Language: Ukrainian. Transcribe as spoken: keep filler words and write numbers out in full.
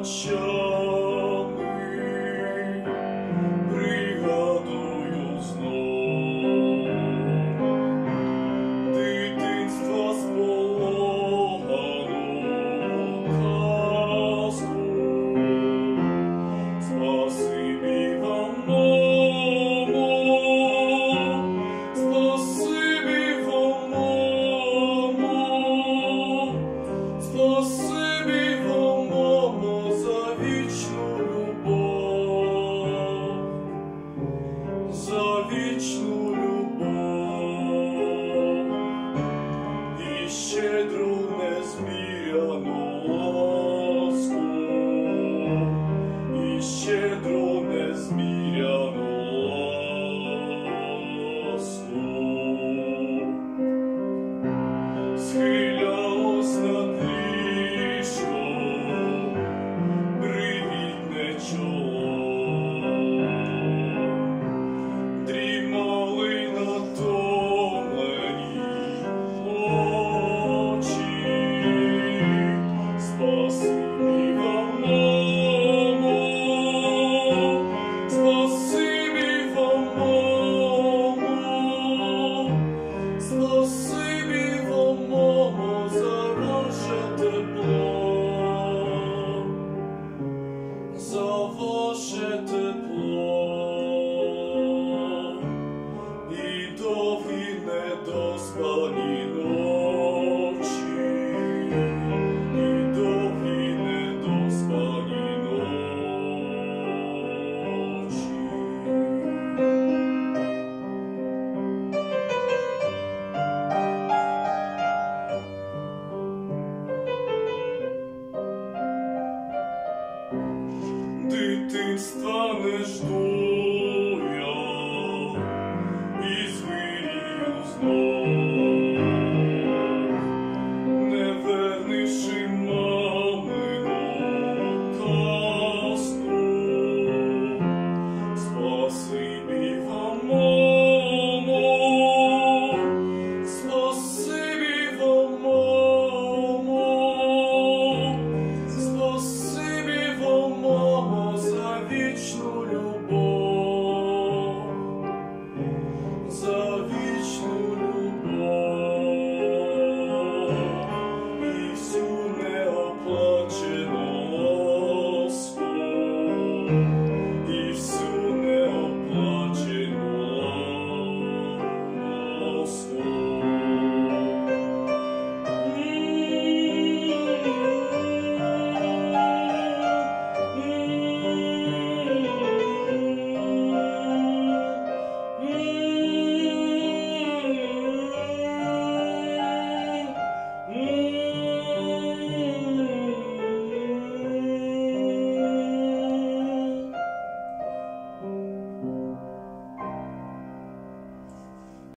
ночами пригадую знов дитинства сполохану казку. Спасибі вам, мамо, спасибі вам, мамо, спасибі вам, мамо, за вічну любов, за вічну любов і щедру незміряну ласку, і щедру незміряну ласку. Схилялось над ліжком привітне чоло, дрімали натомлені очі. Спасибі вам, мамо, спасибі вам, мамо, спасибі вам, мамо, за ваше тепло, за ваше тепло і довгі недоспані ночі, і довгі недоспані ночі. Дитинства не жду.